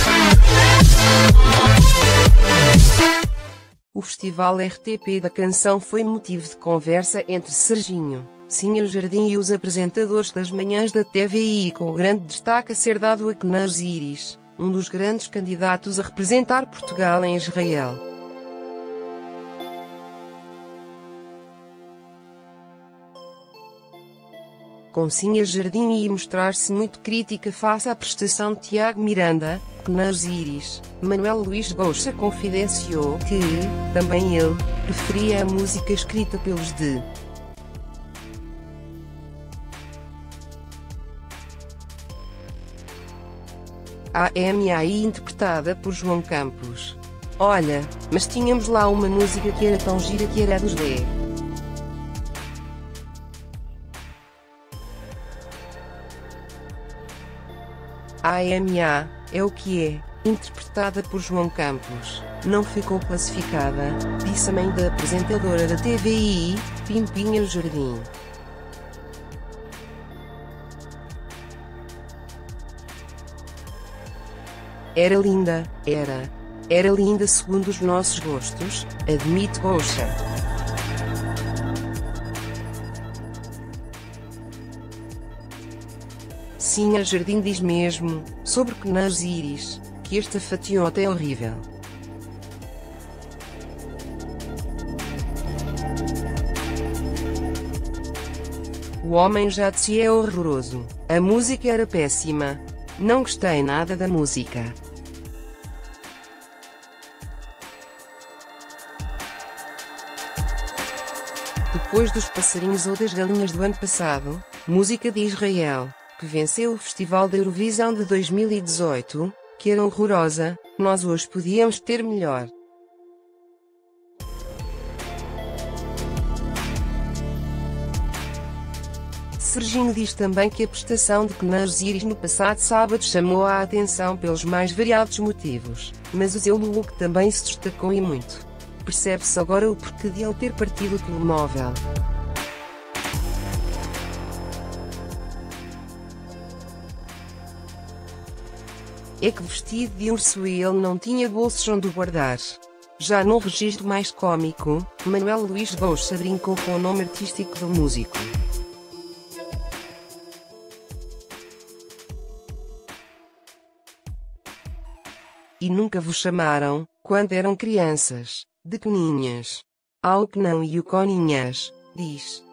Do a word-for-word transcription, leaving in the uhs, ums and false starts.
O Festival R T P da Canção foi motivo de conversa entre Serginho, Sinha Jardim e os apresentadores das manhãs da T V I, com o grande destaque a ser dado a Knas Iris, um dos grandes candidatos a representar Portugal em Israel. Com Sinha Jardim e mostrar-se muito crítica face à prestação de Tiago Miranda, Knas Iris, Manuel Luís Goxa confidenciou que, também ele, preferia a música escrita pelos de A M A I interpretada por João Campos. Olha, mas tínhamos lá uma música que era tão gira que era dos D. A M A, é o que é, interpretada por João Campos, não ficou classificada, disse a mãe da apresentadora da T V I, Pimpinha Jardim. Era linda, era. Era linda segundo os nossos gostos, admite Goxa. Sinha Jardim diz mesmo, sobre Knas Iris, que esta fatiota é horrível. O homem já de si é horroroso. A música era péssima. Não gostei nada da música. Depois dos passarinhos ou das galinhas do ano passado, música de Israel, que venceu o Festival da Eurovisão de dois mil e dezoito, que era horrorosa, nós hoje podíamos ter melhor. Serginho diz também que a prestação de Knas Iris no passado sábado chamou a atenção pelos mais variados motivos, mas o seu look também se destacou e muito. Percebe-se agora o porquê de ele ter partido do telemóvel. É que vestido de urso e ele não tinha bolsos onde o guardar. Já num registro mais cômico, Manuel Luís Goxa brincou com o nome artístico do músico. E nunca vos chamaram, quando eram crianças, de coninhas. Ao que não e o coninhas, diz.